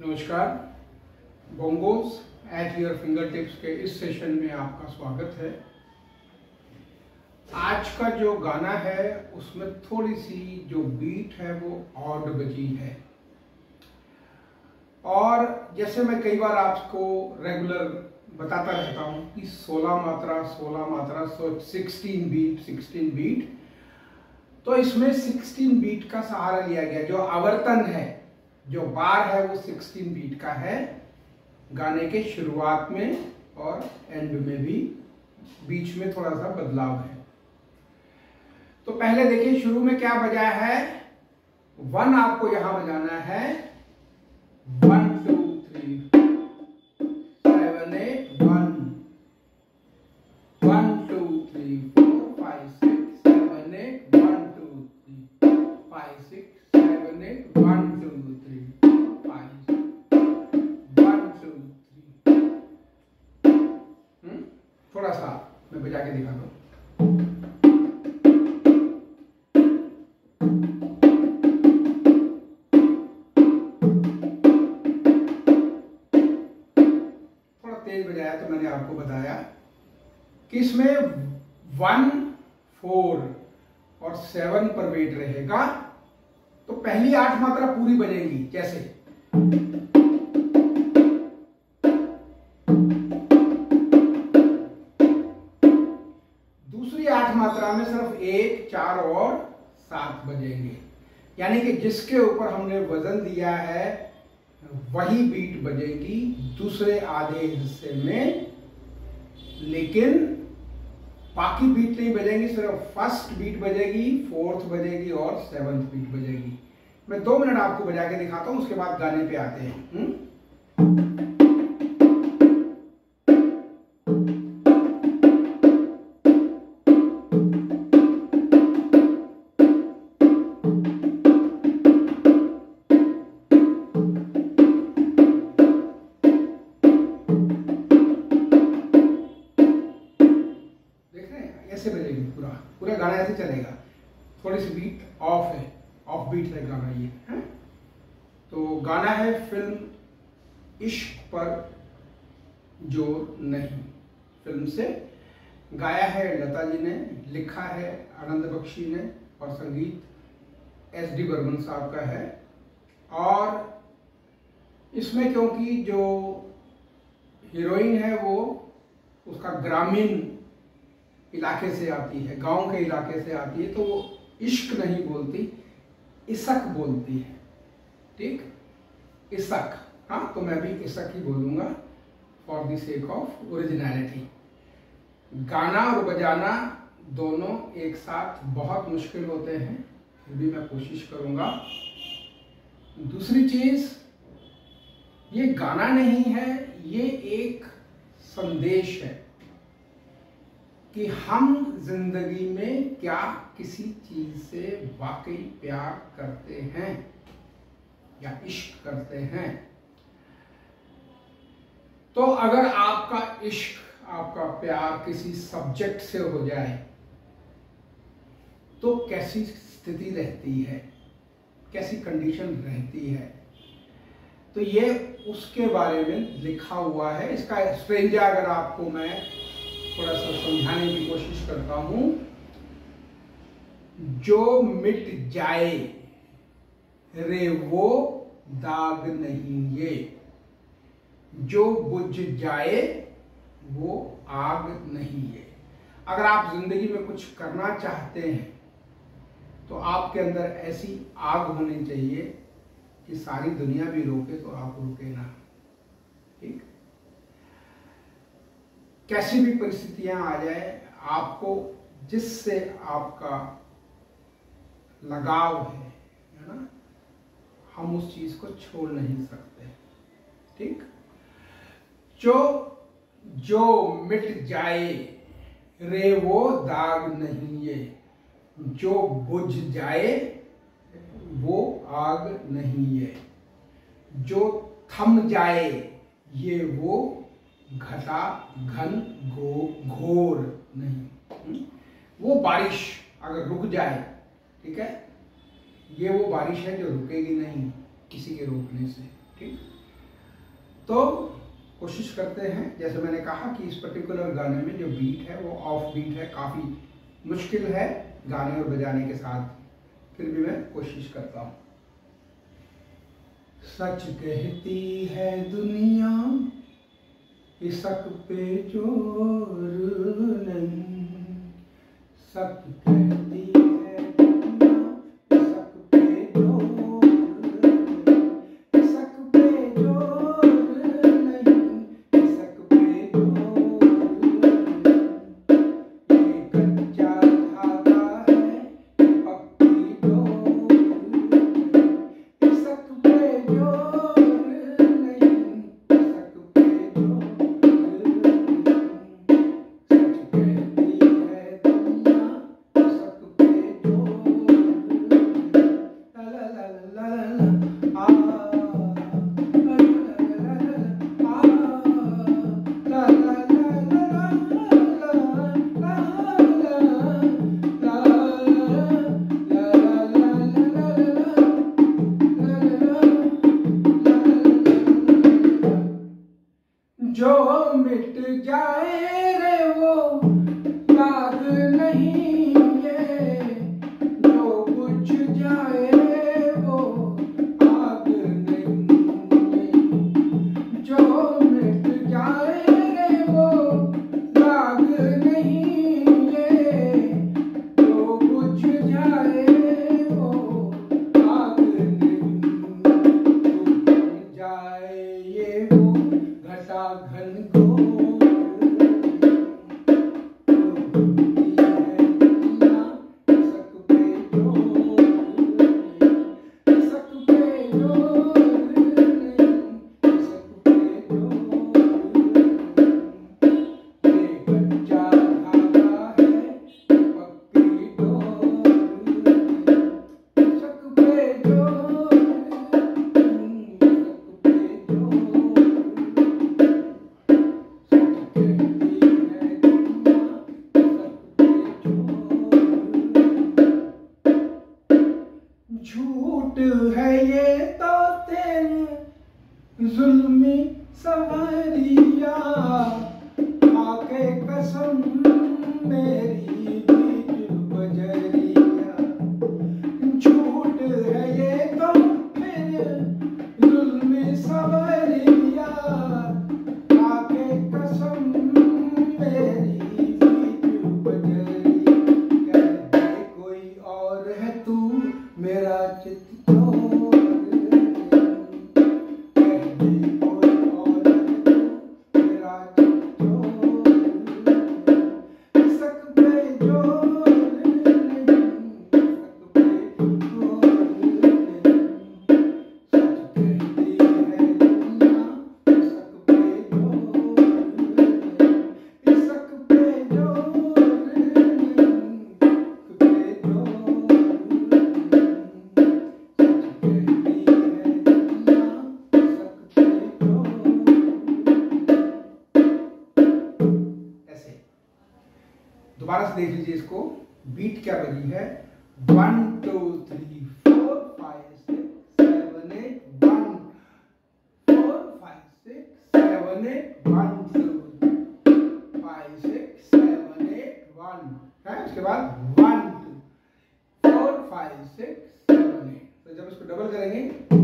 नमस्कार। Bongos at your fingertips के इस सेशन में आपका स्वागत है। आज का जो गाना है उसमें थोड़ी सी जो बीट है वो ऑड बजी है, और जैसे मैं कई बार आपको रेगुलर बताता रहता हूँ कि 16 मात्रा 16 बीट, तो इसमें 16 बीट का सहारा लिया गया। जो आवर्तन है, जो बार है, वो 16 बीट का है। गाने के शुरुआत में और एंड में भी बीच में थोड़ा सा बदलाव है। तो पहले देखिए शुरू में क्या बजाया है। 1 आपको यहां बजाना है। 1 2 3 7 8 1 1 2 3 4 5 6 7 8 1 2 3 5 6 7 8 1 2 3 5 1 2 3। थोड़ा सा मैं बजा के दिखाता हूँ। तेज बजाया तो मैंने आपको बताया कि इसमें 1 4 और 7 पर वेट रहेगा। तो पहली 8 मात्रा पूरी बजेगी, जैसे दूसरी 8 मात्रा में सिर्फ 1 4 और 7 बजेंगे। यानी कि जिसके ऊपर हमने वजन दिया है वही बीट बजेगी दूसरे आधे हिस्से में, लेकिन बाकी बीट नहीं बजेंगी। सिर्फ फर्स्ट बीट बजेगी, फोर्थ बजेगी और 7th बीट बजेगी। मैं 2 मिनट आपको बजा के दिखाता हूं, उसके बाद गाने पे आते हैं। ऐसे बजेगी, पूरा गाना ऐसे चलेगा। थोड़ी सी बीट ऑफ है, ऑफ बीट है गाना ये है। तो गाना है फिल्म इश्क पर जोर नहीं, फिल्म से। गाया है लता जी ने, लिखा है आनंद बख्शी ने, और संगीत एस.डी. बर्मन साहब का है। और इसमें क्योंकि जो हीरोइन है वो उसका ग्रामीण इलाके से आती है, गांव के इलाके से आती है, तो वो इश्क नहीं बोलती, इशक बोलती है। ठीक, इशक। हाँ, तो मैं भी इशक ही बोलूंगा for the sake of originality. गाना और बजाना दोनों एक साथ बहुत मुश्किल होते हैं, फिर भी मैं कोशिश करूंगा। दूसरी चीज, ये गाना नहीं है, ये एक संदेश है कि हम जिंदगी में क्या किसी चीज से वाकई प्यार करते हैं या इश्क करते हैं। तो अगर आपका इश्क, आपका प्यार किसी सब्जेक्ट से हो जाए तो कैसी स्थिति रहती है, कैसी कंडीशन रहती है। तो ये उसके बारे में लिखा हुआ है। इसका स्ट्रेंजा अगर आपको मैं थोड़ा सा समझाने की कोशिश करता हूं। जो मिट जाए रे वो दाग नहीं ये, जो बुझ जाए वो आग नहीं ये। अगर आप जिंदगी में कुछ करना चाहते हैं तो आपके अंदर ऐसी आग होनी चाहिए कि सारी दुनिया भी रोके तो आप रुके ना। ठीक, कैसी भी परिस्थितियां आ जाए, आपको जिससे आपका लगाव है ना, हम उस चीज को छोड़ नहीं सकते। ठीक, जो मिट जाए रे वो दाग नहीं ये, जो बुझ जाए वो आग नहीं ये, जो थम जाए ये वो घटा घन घोर नहीं। वो बारिश अगर रुक जाए, ठीक है, ये वो बारिश है जो रुकेगी नहीं किसी के रोकने से। ठीक, तो कोशिश करते हैं, जैसे मैंने कहा कि इस पर्टिकुलर गाने में जो बीट है वो ऑफ बीट है, काफ़ी मुश्किल है गाने और बजाने के साथ, फिर भी मैं कोशिश करता हूँ। सच कहती है दुनिया इश्क पे जोर नहीं, सच कहती है दुनिया इश्क पे जोर नहीं, इश्क पे जोर नहीं, इश्क पे जोर नहीं, ये कच्चा धागा है ये पक्की डोर नहीं, इश्क पे जोर नहीं, इश्क पे जोर जो मिट जाए रे वो दाग नहीं है, जो बुझ जाए वो आग नहीं है, जो मिट जाए रे वो दाग नहीं है, जो बुझ जाए वो आग नहीं, जो बन जाए ये वो घटा घनघोर झूठ है ये तो तेरी जुल्मी सवारिया, आके कसम मेरी बीच बजरिया, झूठ है ये तो तेरी जुल्मी सवारिया, आके कसम मेरी बीच बजरिया, कह दे कोई और है तू मेरा चित छोड़, कह दे कोई और है तू मेरा चित छोड़, इश्क पे जोर नहीं, इश्क पे जोर नहीं, सच कहती है दुनिया इश्क पे जोर नहीं, इश्क पे जोर नहीं, इश्क पे जोर दोबारा से देख लीजिए इसको, बीट क्या बनी है, 1 2 3 4 5 6 7 8 1 4 5 6 7 8 1 2 5 6 7 8 1 है, उसके बाद 1 2 4 5 6 7 8, तो जब इसको डबल करेंगे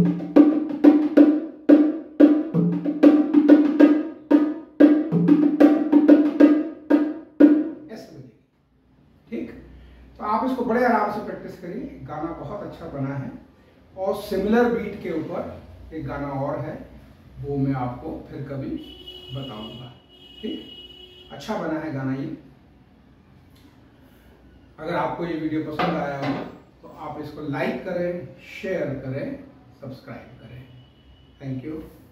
ठीक। तो आप इसको बड़े आराम से प्रैक्टिस करिए, गाना बहुत अच्छा बना है। और सिमिलर बीट के ऊपर एक गाना और है, वो मैं आपको फिर कभी बताऊंगा। ठीक, अच्छा बना है गाना ये। अगर आपको ये वीडियो पसंद आया हो तो आप इसको लाइक करें, शेयर करें, सब्सक्राइब करें। Thank you.